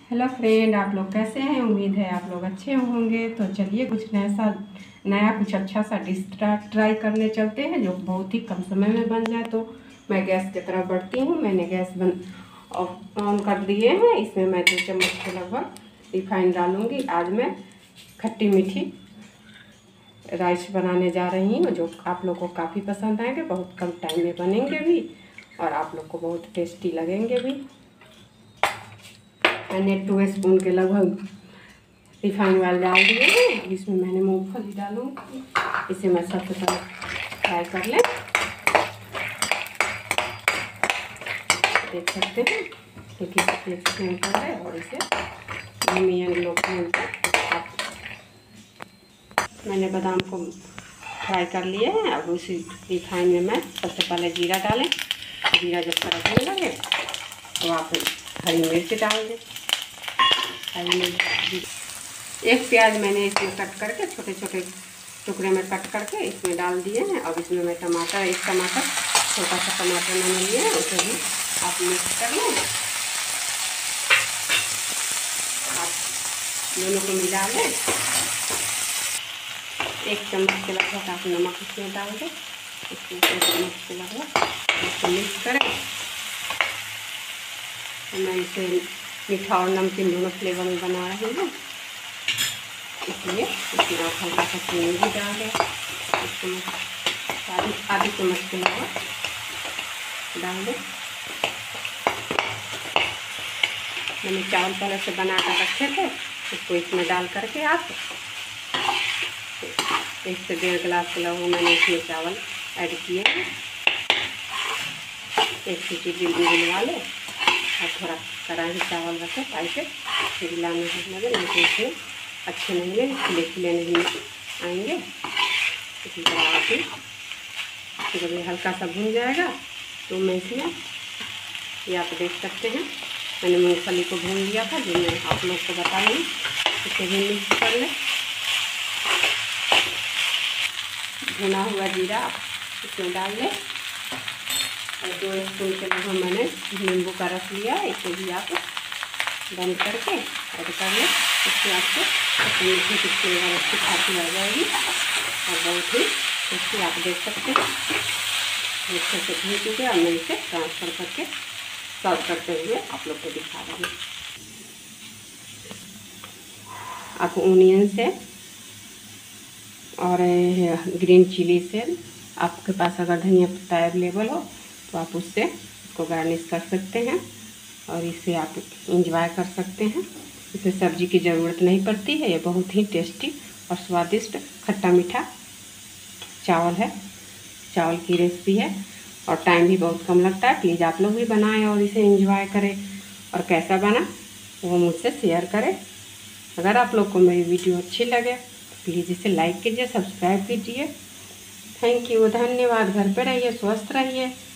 Hello friend, आप लोग कैसे हैं। उम्मीद है आप लोग अच्छे होंगे। तो चलिए कुछ नया कुछ अच्छा सा डिश ट्राई करने चलते हैं जो बहुत ही कम समय में बन जाए। तो मैं गैस की तरफ बढ़ती हूँ। मैंने गैस ऑन कर दिए हैं। इसमें मैं 2 चम्मच के लगभग रिफाइंड डालूँगी। आज मैं खट्टी मीठी राइस बनाने जा रही हूँ जो आप लोग को काफ़ी पसंद आएंगे। बहुत कम टाइम में बनेंगे भी और आप लोग को बहुत टेस्टी लगेंगे भी। मैंने 2 स्पून के लगभग रिफाइंड ऑयल डाल दिए हैं। इसमें मैंने मूंगफली डालूंगी। इसे मैं सबसे पहले फ्राई कर लें। देख सकते हैं कि किस फ्लेम पर है और इसे धीमी लो फ्लेम पर मैंने बादाम को फ्राई कर लिए हैं। अब उसी रिफाइंड में मैं सबसे पहले जीरा डालें। जीरा जब कड़कने लगे तो आप हरी मिर्च डाल दें। हरी मिर्च, एक प्याज मैंने इसमें कट करके छोटे छोटे टुकड़े में कट करके इसमें डाल दिए हैं। अब इसमें मैं एक टमाटर छोटा सा टमाटर मैंने लिया है, उसे भी आप मिक्स कर लें। आप दोनों को मिला लें। 1 चम्मच के लगभग आप नमक इसमें डाल दें। इसमें 1 चम्मच के लगभग इसको मिक्स करें। तो मैं इसे मीठा और नमकीन दोनों फ्लेवर में बना रही हूँ, इसलिए इसमें आप हल्का सा चीनी भी डाल दें। इसको आधी चम्मच के लगभग डाल दें। मैंने चावल पहले से बना कर रखे थे, इसको इसमें डाल करके आप 1 से 1.5 गिलास के लगभग मैंने इसमें चावल ऐड किए हैं। 1 सीटी दिलवा लें और थोड़ा कढ़ाई चावल रखें ताकि हिलाने लगे, नहीं तो इसमें अच्छे नहीं लगे, खिले खिले नहीं आएंगे। इसी तरह आप जब ये हल्का सा भून जाएगा तो मैं इसमें ये आप देख सकते हैं मैंने मूंगफली को भून लिया था, जो मैं आप लोग को बता रही हूँ। इसे भी मिक्स कर लें। भुना हुआ जीरा इसमें डाल लें और 2 स्पून के लगभग मैंने नींबू का रस लिया है, इसे भी आप बंद करके ऐड कर लें। इससे आपको मीठी की फ्लेवर अच्छी खासी आ जाएगी और बहुत ही टेस्टी आप देख सकते हैं। अच्छे से भून चुके और मैं इसे ट्रांसफ़र करके सर्व करते हुए आप लोग को दिखा रही हूँ। आप ओनियन से और ग्रीन चिली से, आपके पास अगर धनिया पत्ता अवेलेबल हो तो आप उससे इसको गार्निश कर सकते हैं और इसे आप इंजॉय कर सकते हैं। इसे सब्जी की ज़रूरत नहीं पड़ती है। ये बहुत ही टेस्टी और स्वादिष्ट खट्टा मीठा चावल है। चावल की रेसिपी है और टाइम भी बहुत कम लगता है। प्लीज़ आप लोग भी बनाएं और इसे एंजॉय करें और कैसा बना वो मुझसे शेयर करें। अगर आप लोग को मेरी वीडियो अच्छी लगे तो प्लीज़ इसे लाइक कीजिए, सब्सक्राइब कीजिए। थैंक यू, धन्यवाद। घर पे रहिए, स्वस्थ रहिए।